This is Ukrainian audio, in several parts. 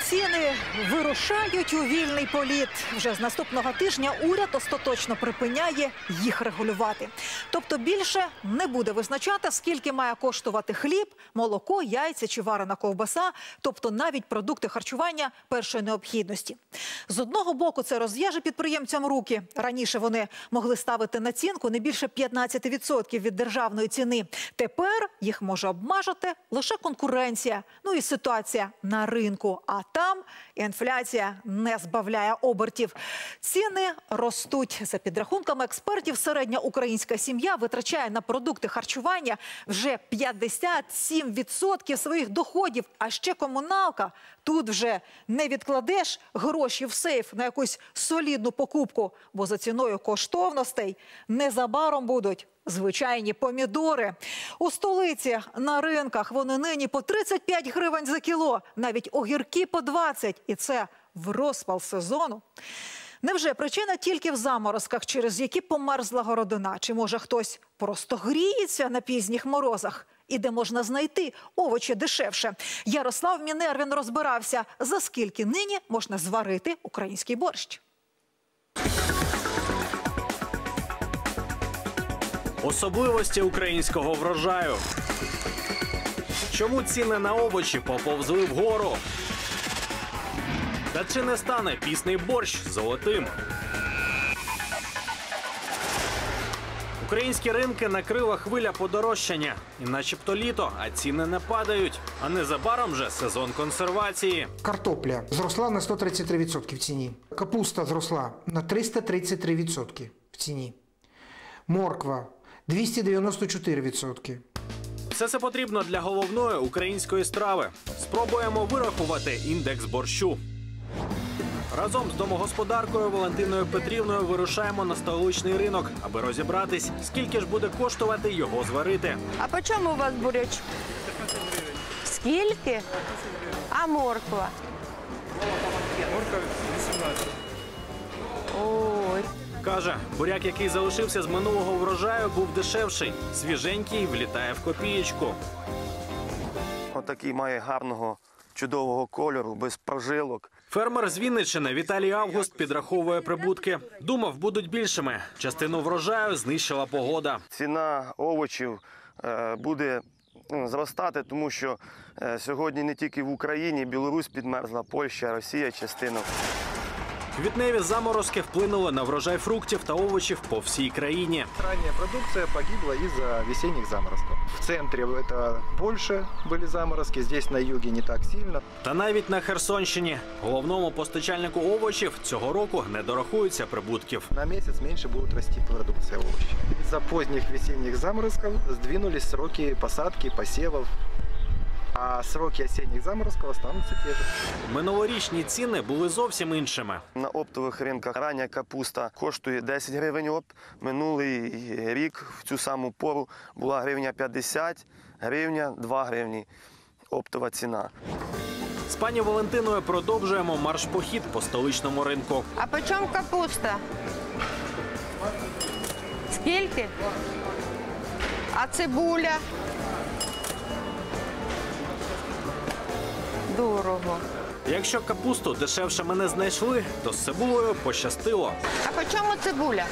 Ціни вирушають у вільний політ. Вже з наступного тижня уряд остаточно припиняє їх регулювати. Тобто більше не буде визначати, скільки має коштувати хліб, молоко, яйця чи варена ковбаса, тобто навіть продукти харчування першої необхідності. З одного боку це розв'яже підприємцям руки. Раніше вони могли ставити націнку не більше 15% від державної ціни. Тепер їх може обмежити лише конкуренція, ну і ситуація на ринку. А там інфляція не збавляє обертів. Ціни ростуть. За підрахунками експертів, середня українська сім'я витрачає на продукти харчування вже 57% своїх доходів. А ще комуналка. Тут вже не відкладеш гроші в сейф на якусь солідну покупку, бо за ціною коштовностей незабаром будуть звичайні помідори. У столиці на ринках вони нині по 35 гривень за кіло, навіть огірки по 20. І це в розпал сезону. Невже причина тільки в заморозках, через які померзла городина? Чи може хтось просто гріється на пізніх морозах? І де можна знайти овочі дешевше? Ярослав Мінервін розбирався, за скільки нині можна зварити український борщ. Особливості українського врожаю. Чому ціни на овочі поповзли вгору? Та чи не стане пісний борщ золотим? Українські ринки накрила хвиля подорожчання. І начебто літо, а ціни не падають. А незабаром вже сезон консервації. Картопля зросла на 133% в ціні. Капуста зросла на 333% в ціні. Морква – 294%. Все це потрібно для головної української страви. Спробуємо вирахувати індекс борщу. Разом з домогосподаркою Валентиною Петрівною вирушаємо на столичний ринок, аби розібратись, скільки ж буде коштувати його зварити. А по чому у вас бурячок? Скільки? А морква? Морква 18. Ой. Каже, буряк, який залишився з минулого врожаю, був дешевший. Свіженький влітає в копієчку. Отакий має гарного, чудового кольору, без прожилок. Фермер з Вінниччини Віталій Август підраховує прибутки. Думав, будуть більшими. Частину врожаю знищила погода. Ціна овочів буде зростати, тому що сьогодні не тільки в Україні, Білорусь підмерзла, Польща, Росія частину. Квітневі заморозки вплинули на врожай фруктів та овочів по всій країні. Ранняя продукция погибла из-за весенних заморозков. В центре это больше были заморозки, здесь на юге не так сильно. Та навіть на Херсонщині, головному постачальнику овочів, цього року не дорахуються прибутків. На месяц меньше будут расти продукция овощи. Из-за поздних весенних заморозков сдвинулись сроки посадки, посевов. А сроки осенних заморозков останутся те же. Минулорічні ціни були зовсім іншими. На оптових ринках рання капуста коштує 10 гривень опт. Минулий рік в цю саму пору була гривня 50, гривня 2 гривні оптова ціна. З пані Валентиною продовжуємо марш-похід по столичному ринку. А по чому капуста? Скільки? А цибуля? Дорого. Якщо капусту дешевше ми не знайшли, то з цибулею пощастило. А по чому цибуля?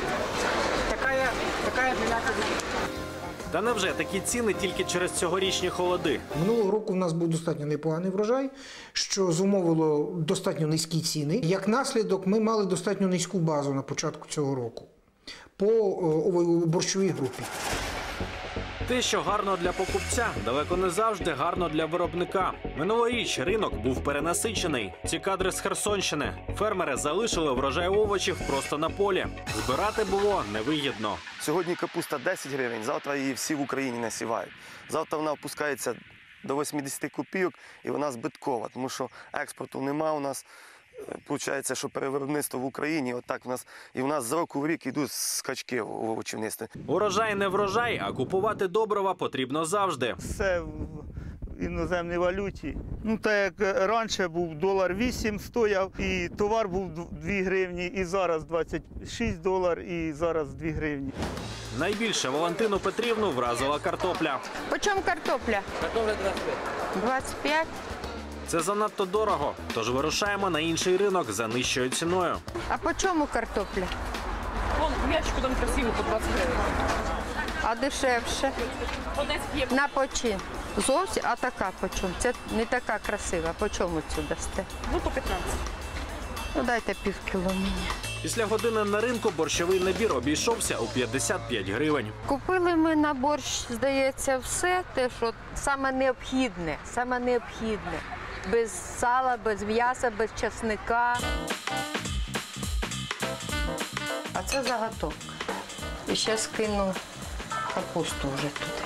Та невже такі ціни тільки через цьогорічні холоди? Минулого року в нас був достатньо непоганий врожай, що зумовило достатньо низькі ціни. Як наслідок, ми мали достатньо низьку базу на початку цього року по борщовій групі. Те, що гарно для покупця, далеко не завжди гарно для виробника. Минулоріч ринок був перенасичений. Ці кадри з Херсонщини. Фермери залишили врожай овочів просто на полі. Збирати було невигідно. Сьогодні капуста 10 гривень, завтра її всі в Україні насівають. Завтра вона опускається до 80 копійок і вона збиткова, тому що експорту нема у нас. Получається, що перевиробництво в Україні, отак в нас, і в нас з року в рік йдуть скачки в овочівництві. Урожай не врожай, а купувати добрива потрібно завжди. Все в іноземній валюті. Ну, так як раніше був $8 стояв, і товар був 2 гривні, і зараз $26, і зараз 2 гривні. Найбільше Валентину Петрівну вразила картопля. По чому картопля? Картопля 25. 25? Це занадто дорого, тож вирушаємо на інший ринок за нижчою ціною. А по чому картопля? Вон, в ящику там красивий по 20 гривень. А дешевше? Одесь є. На почин. Зовсім? А така по чому? Це не така красива. По чому цю дасте? Ну, по 15. Ну, дайте півкіло мені. Після години на ринку борщовий набір обійшовся у 55 гривень. Купили ми на борщ, здається, все те, що саме необхідне. Саме необхідне. Без сала, без м'яса, без чесника. А це заготовка. І ще скину капусту вже туди.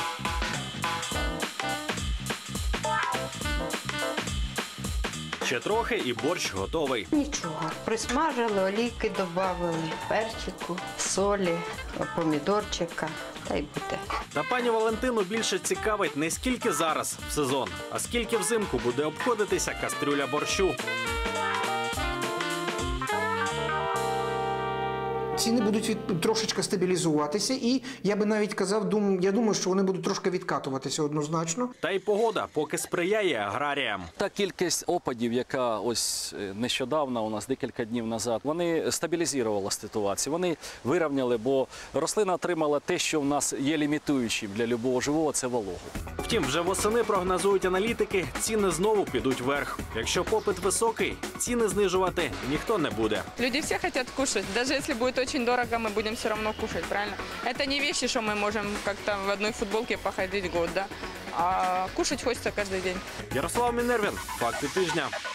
Ще трохи і борщ готовий. Нічого. Присмажили, олійки додали, перчику, солі, помідорчика, та й буде. Та пані Валентину більше цікавить не скільки зараз в сезон, а скільки взимку буде обходитися кастрюля борщу. Ціни будуть трошечки стабілізуватися, і я би навіть казав, я думаю, що вони будуть трошки відкатуватися однозначно. Та й погода поки сприяє аграріям. Та кількість опадів, яка ось нещодавно, у нас декілька днів назад, вони стабілізували ситуацію, вони вирівняли, бо рослина отримала те, що в нас є лімітуючим для любого живого – це вологу. Втім, вже восени прогнозують аналітики, ціни знову підуть вверх. Якщо попит високий, ціни знижувати ніхто не буде. Люди все хотят кушать. Даже если будет очень дорого, мы будем все равно кушать, правильно? Это не вещи, что мы можем как-то в одной футболке походить год, да? А кушать хочется каждый день. Ярослав Мінервін, факти тижня.